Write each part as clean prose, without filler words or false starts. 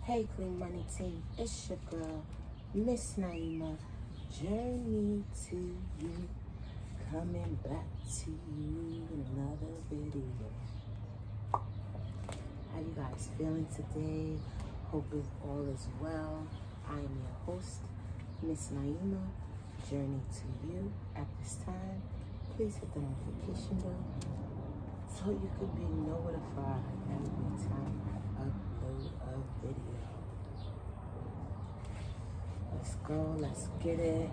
Hey Clean Money Team, it's your girl, Miss Naima. Journey to you, coming back to you in another video. How you guys feeling today? Hope all is well. I am your host, Miss Naima. Journey to you. At this time, please hit the notification bell so you could be notified every time I upload a video. Let's go, let's get it.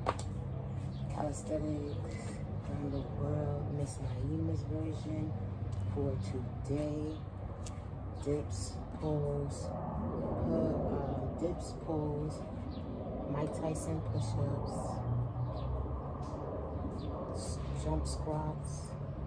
Calisthenics around the world, Miss Naima's version for today. Dips, pulls, Mike Tyson push-ups, jump squats,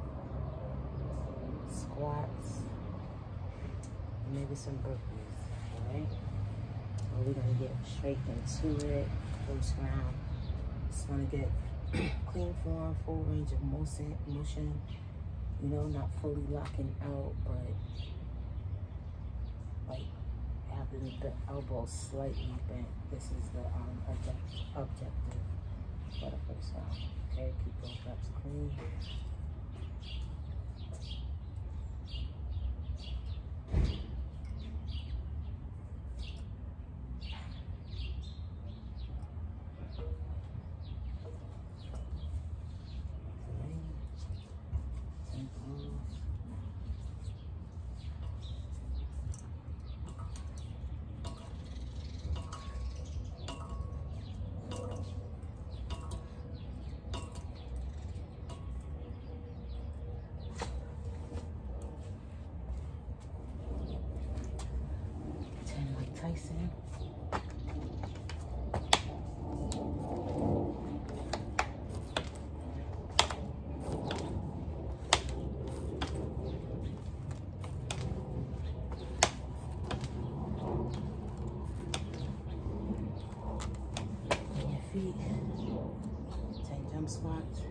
and maybe some burpees, alright? So we're gonna get straight into it. First round, just wanna get clean form, full range of motion, you know, not fully locking out, but like having the elbow slightly bent. This is the objective for the first round. Okay, keep those reps clean. Tyson. On your feet. 10 jump squats.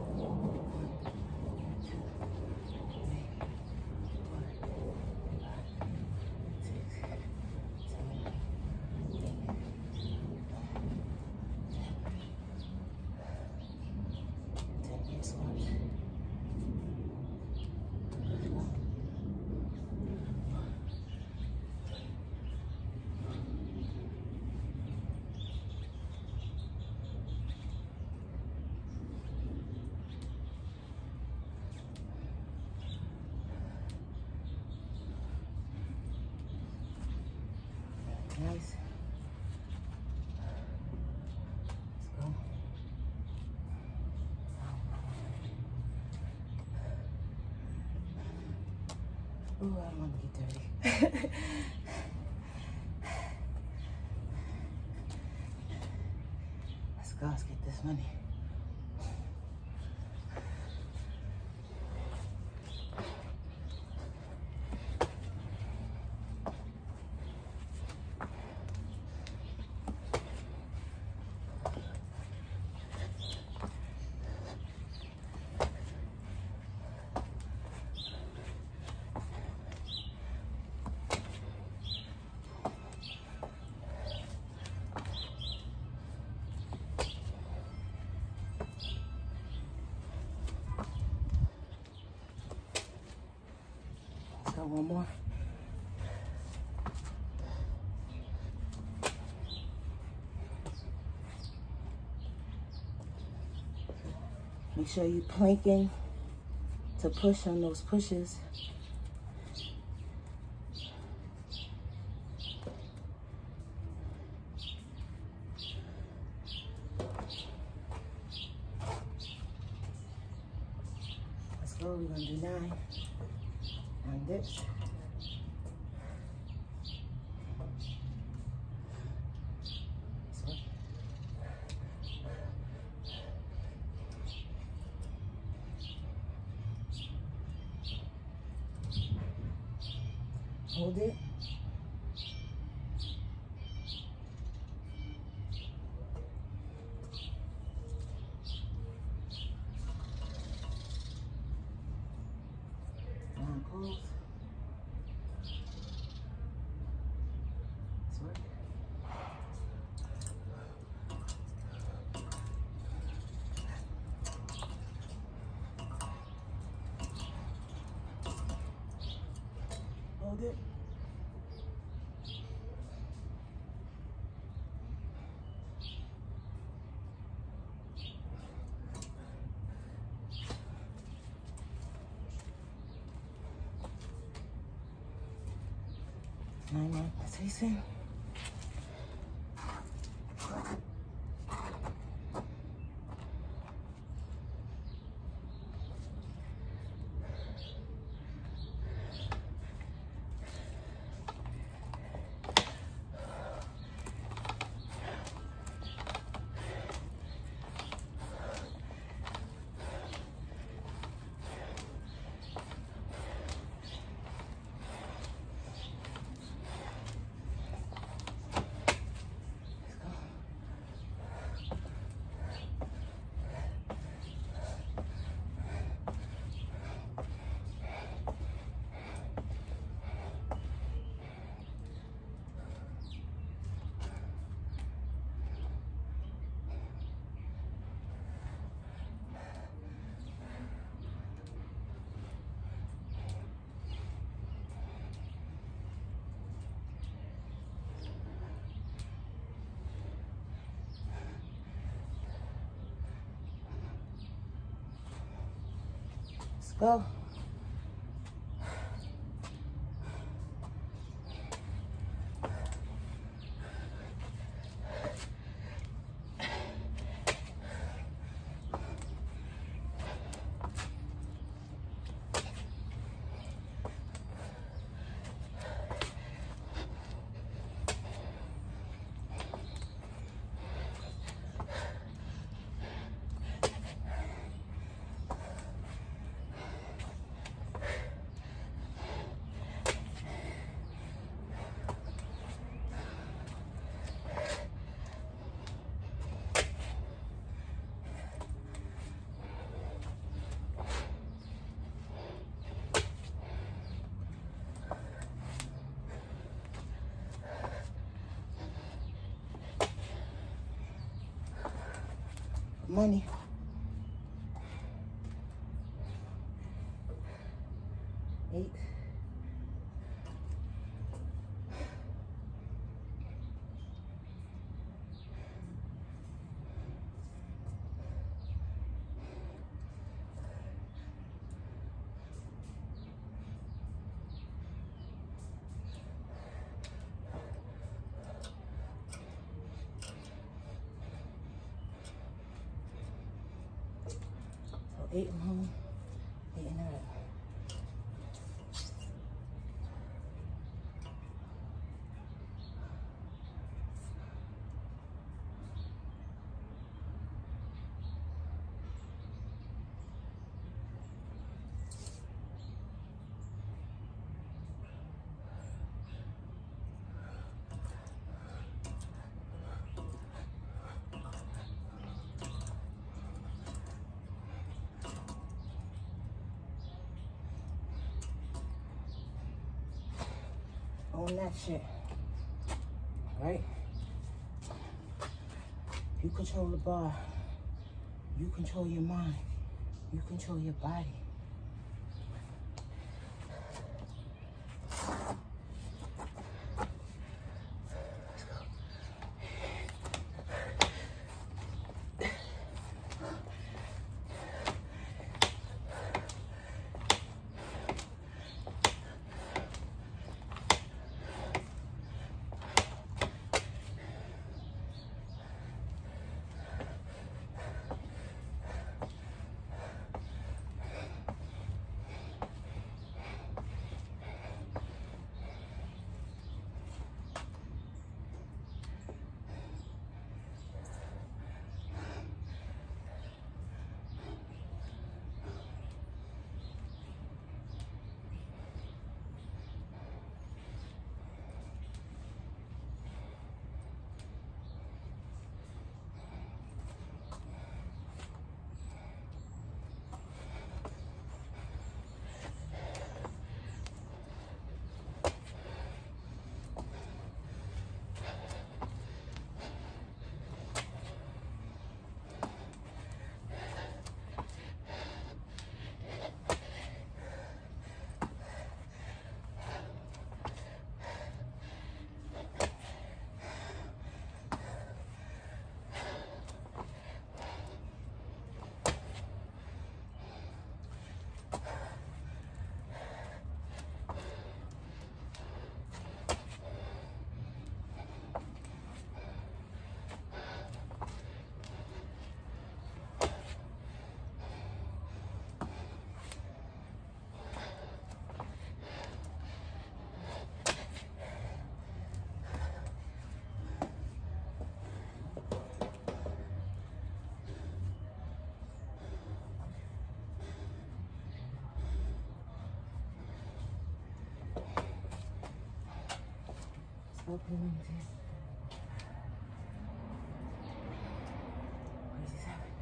10 nice. Let's go. Ooh, I don't want to get dirty. Let's go, let's get this money. One more. Make sure you're planking to push on those pushes. Let's go, we're gonna do 9. And dips. Hold it. Pulls. hold it. Mike Tyson. Go. Money. Eight. So 8 and home, 8 and out. Own that shit, right? You control the bar. You control your mind. You control your body. Complemented. What just happened?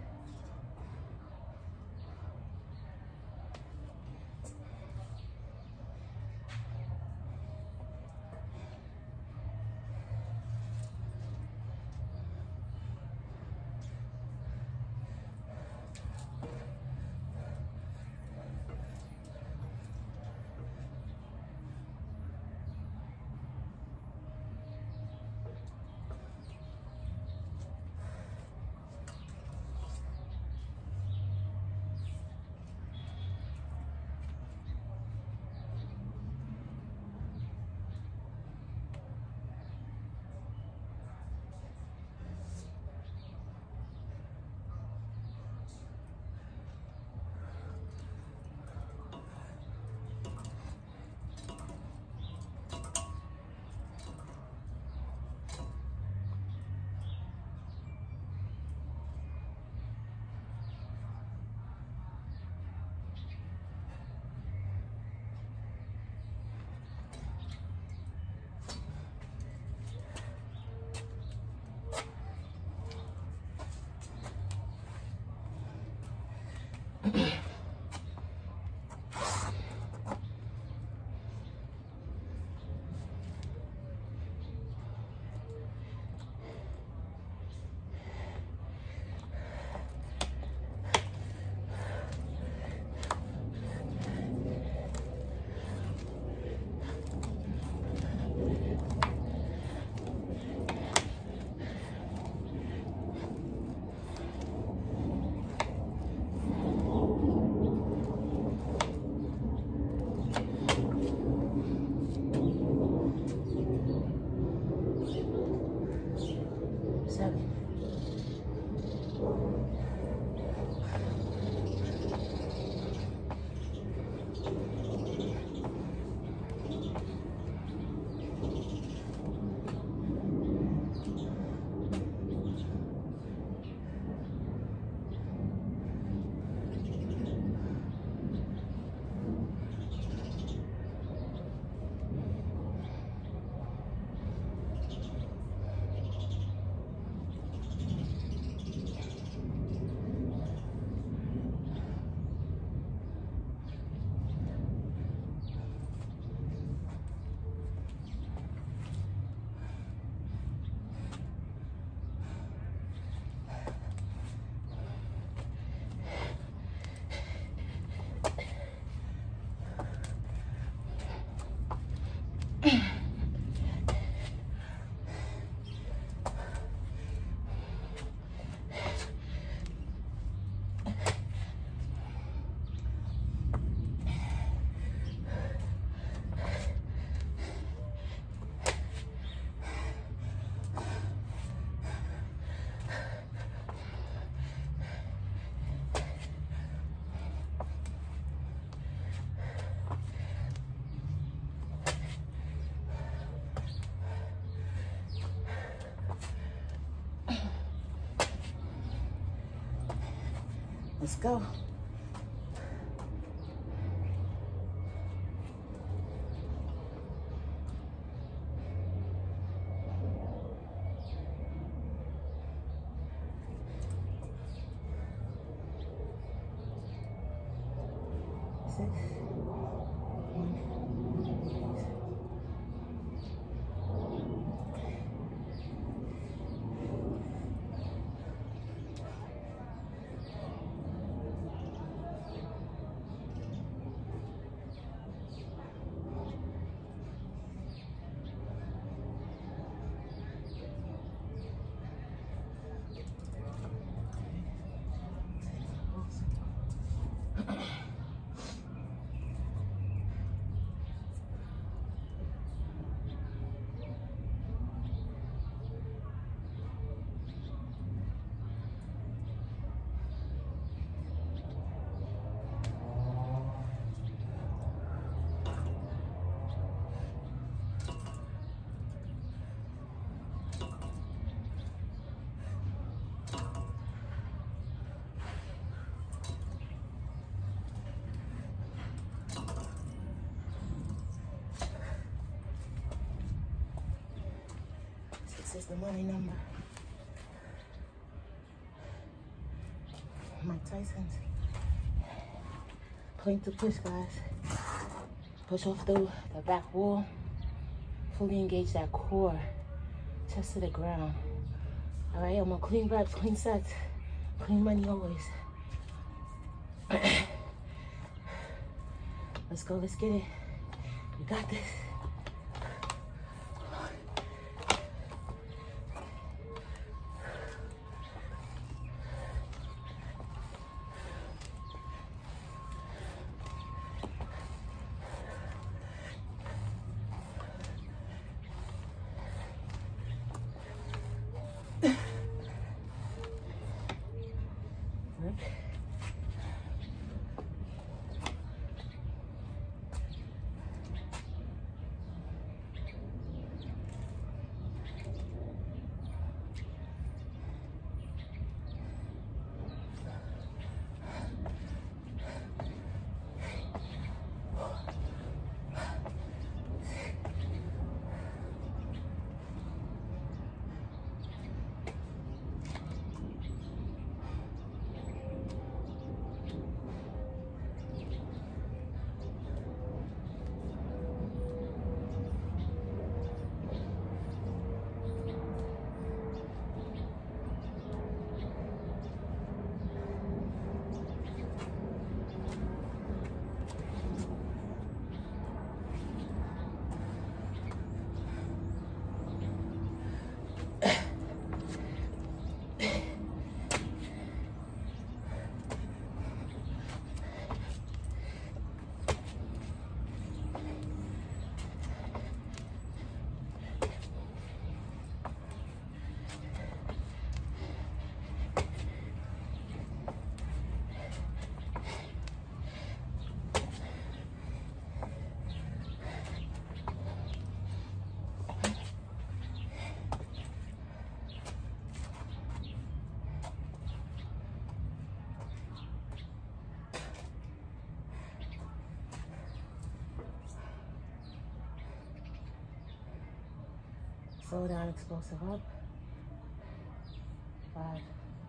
Let's go. the money number. Mike Tyson's. Plank to push, guys. Push off the back wall. Fully engage that core. Chest to the ground. All right, I'm on clean vibes, clean sets. Clean money always. Let's go, let's get it. We got this. Slow down, explosive up. 5.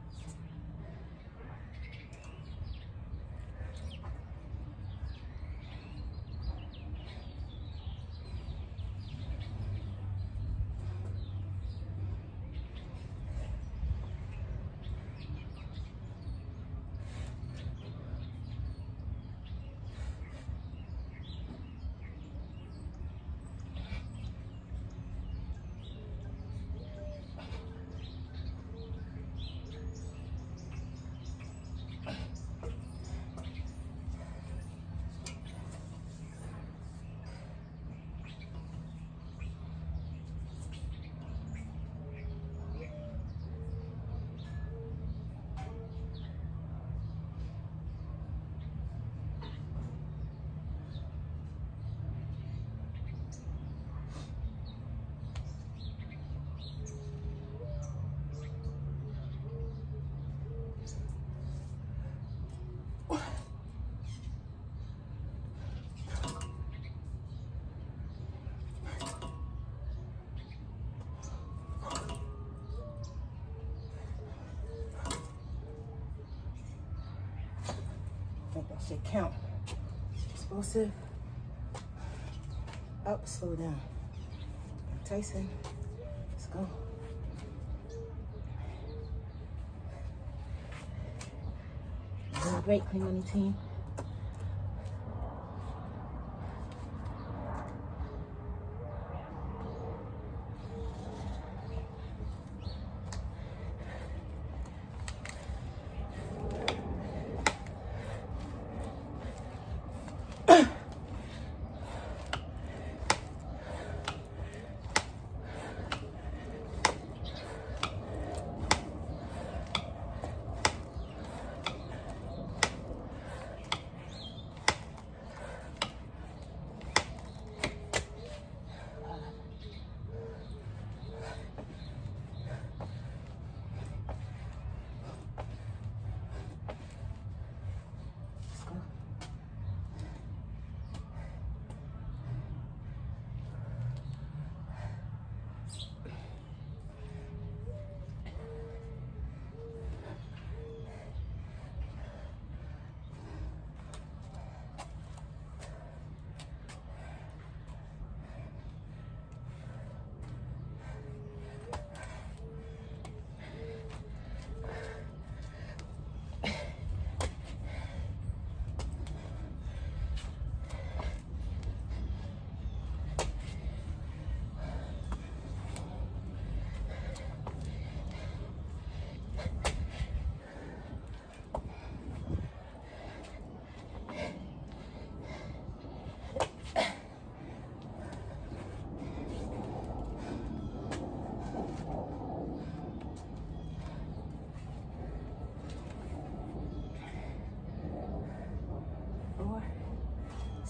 That should count. Explosive. Up, slow down. Tyson, let's go. Doing great, clean money team.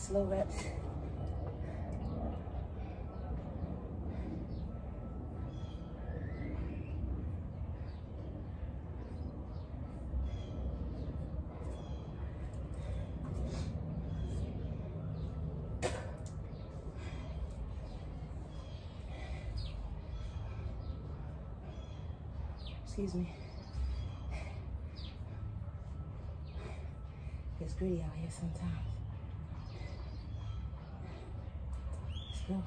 slow reps. Excuse me. It's gritty out here sometimes. Let's go.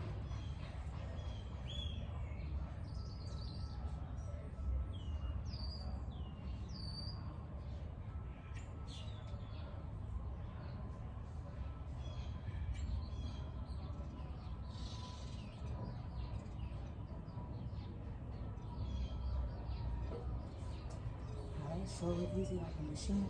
All right, slow and easy like a machine.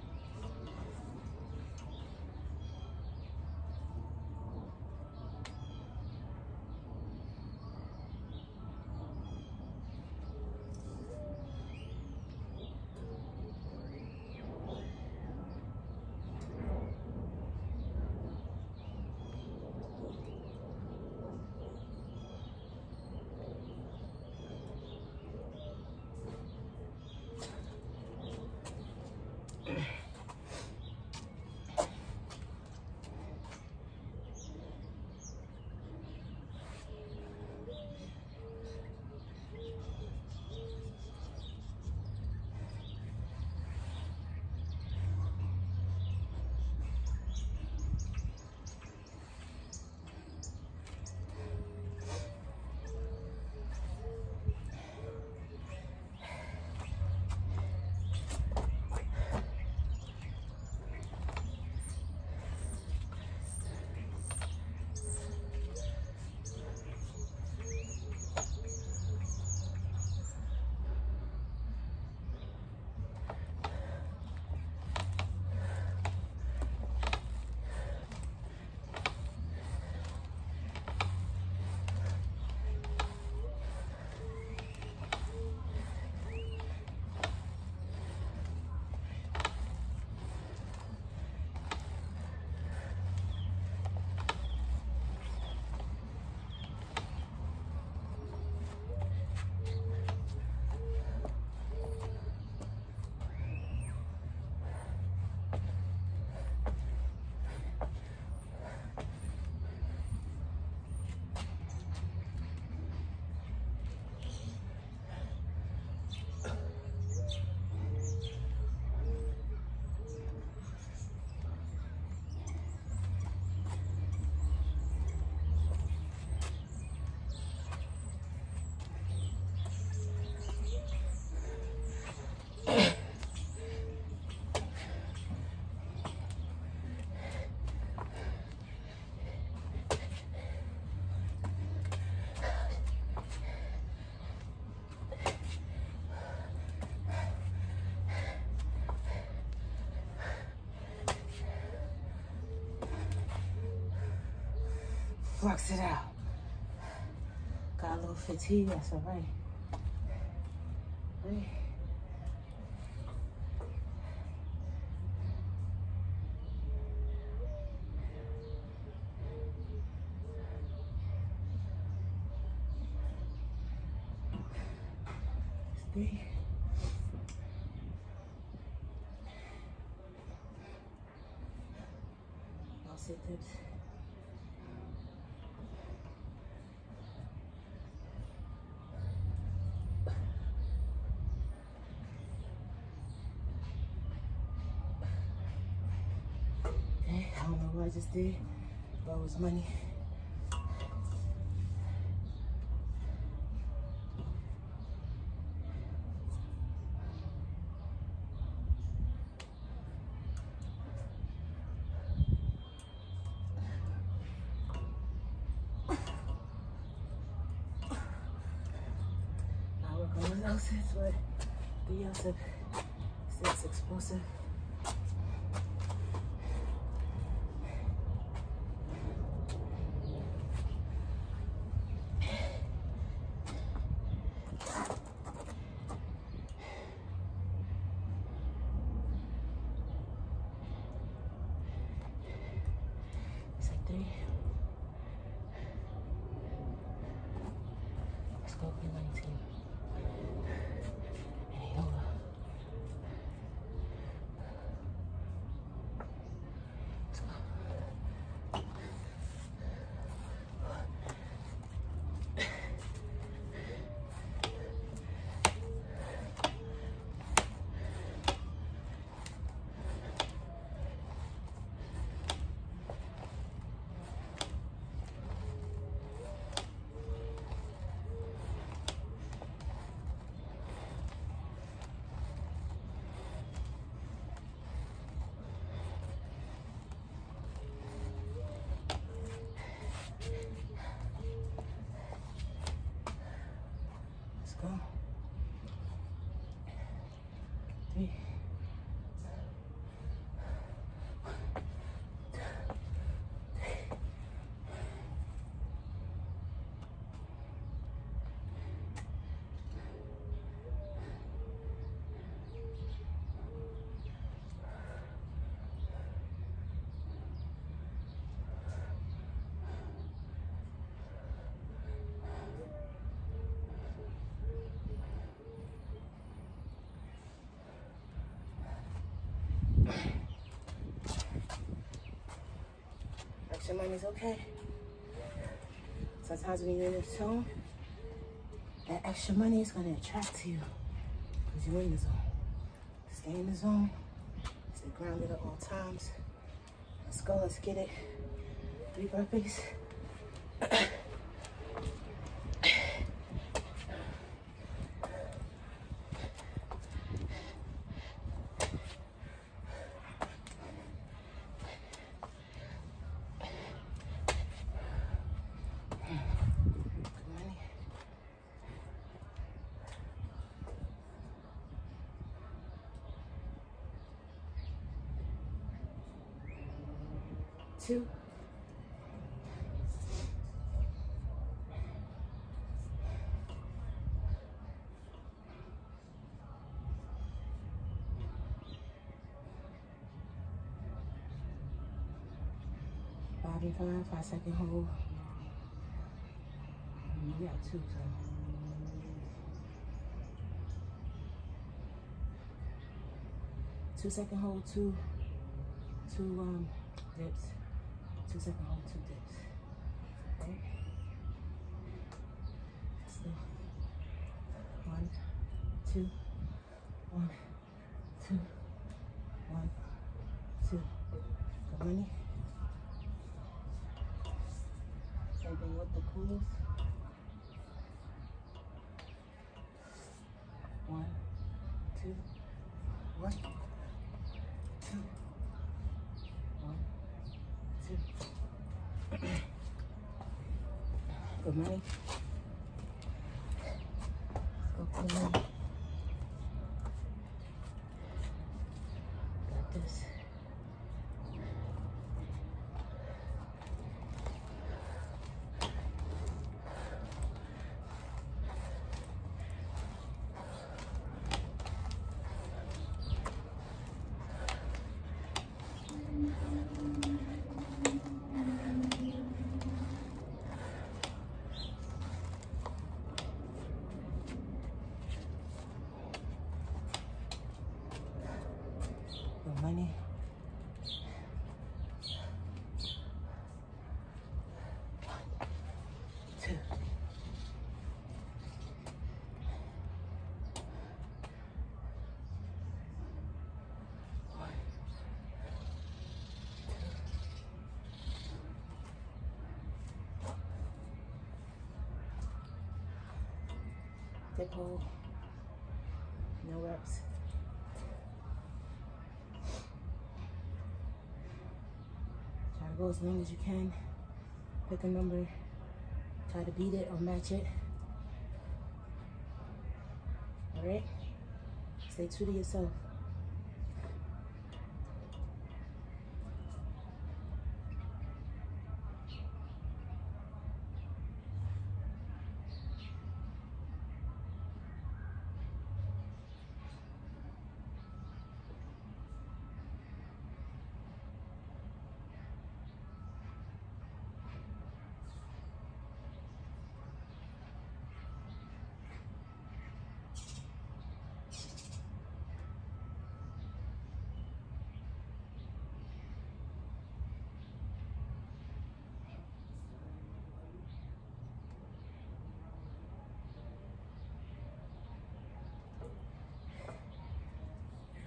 Flux it out. Got a little fatigue, that's all right. Right. Stay. I'll sit dips. I don't know what I just did, but it was money. I work on those sets, but the other sets explosive. go for 19. And 8 over. Let's go. Go. 3. 3. Extra money's okay. Sometimes when you're in this zone, that extra money is going to attract you because you're in the zone. Stay in the zone. Stay grounded at all times. Let's go. Let's get it. 3 burpees. Two. Five and 5-second hold. We got 2, so. 2-second hold, two dips. 2-second hold, 2 dips. Okay. So 1, 2, 1, 2, 1, 2. Good money. Same thing with the pulls. 1, 2, 1, 2, 1, 2. Good money. Let's go, good money. Got this. Money. 1, 2. 1, 2. Dip hold. No reps. Go as long as you can. Pick a number. Try to beat it or match it. Alright? Stay true to yourself.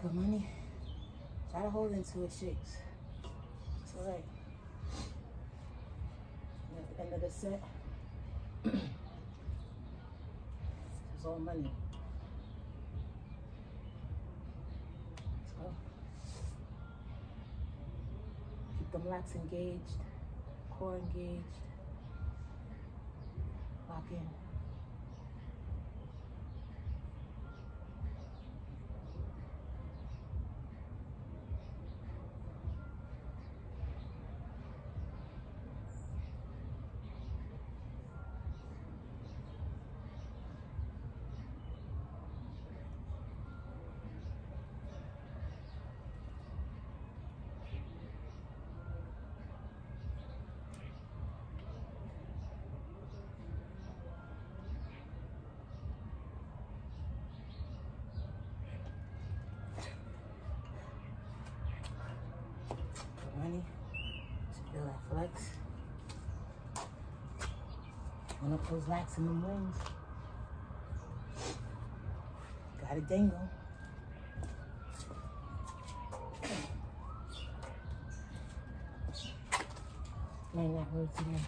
Good money. Try to hold into it, shakes. It's all right. And at the end of the set, it's all money. Let's go. Keep the lats engaged, core engaged. Lock in. Money. Just feel that flex. One up those lats in the wings. Got a dangle. Learn that word today.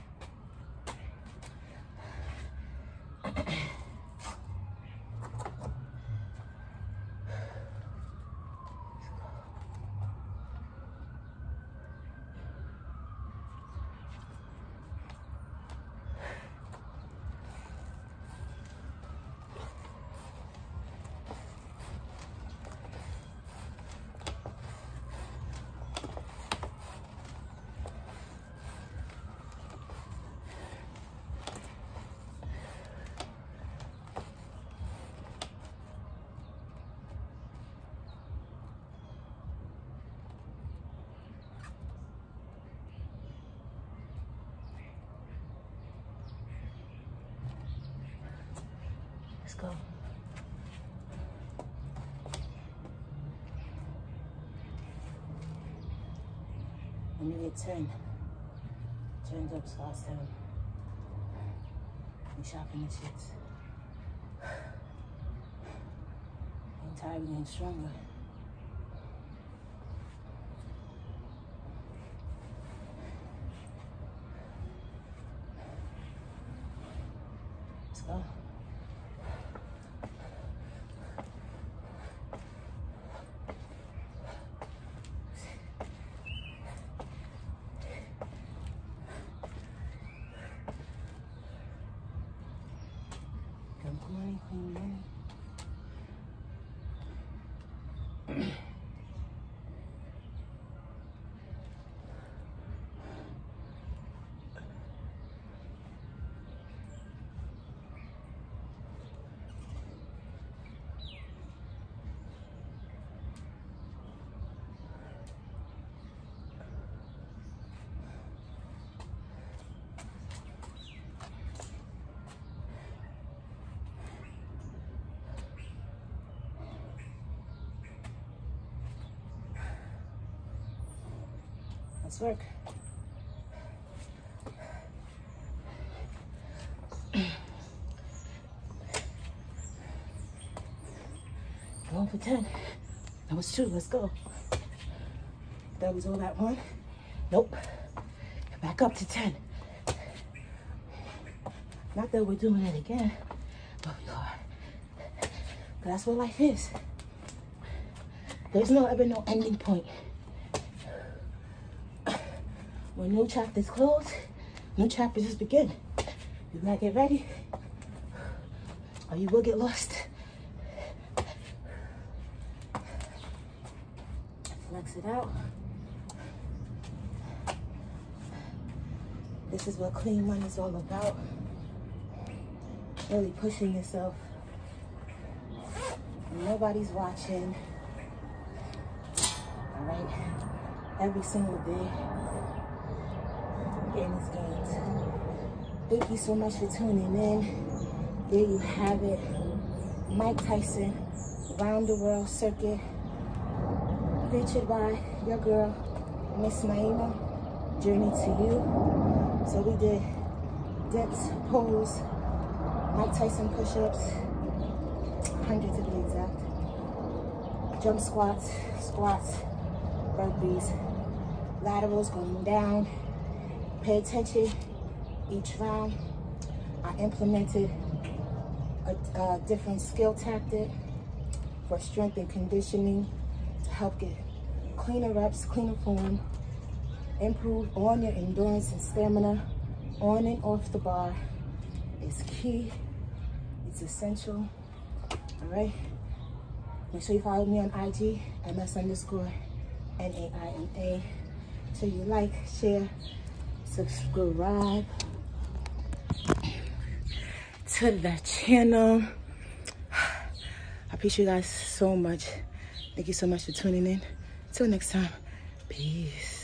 Let's go. Let me get 10. Turns up, slots down. We shopping the shits. Ain't tired, we getting stronger. Let's go. Money, clean money. Let's work. Going for 10. That was 2. Let's go. That was all that one. Nope. Back up to 10. Not that we're doing it again, but we are. But that's what life is. There's ever no ending point. When new chapters close, new chapters just begin. You gotta get ready, or you will get lost. Flex it out. This is what clean money is all about. Really pushing yourself. Nobody's watching. All right, every single day. Gain is gains. Thank you so much for tuning in. There you have it. Mike Tyson, Round the World Circuit, featured by your girl, Miss Naima, Journey to You. So we did dips, pulls, Mike Tyson push-ups, 100 to be exact. jump squats, squats, burpees, laterals going down. Pay attention each round. I implemented a different skill tactic for strength and conditioning to help get cleaner reps, cleaner form, improve on your endurance and stamina on and off the bar. It's key, it's essential, all right? Make sure you follow me on IG, ms_NAIMA. So you like, share, subscribe to the channel. I appreciate you guys so much. Thank you so much for tuning in. Till next time, peace.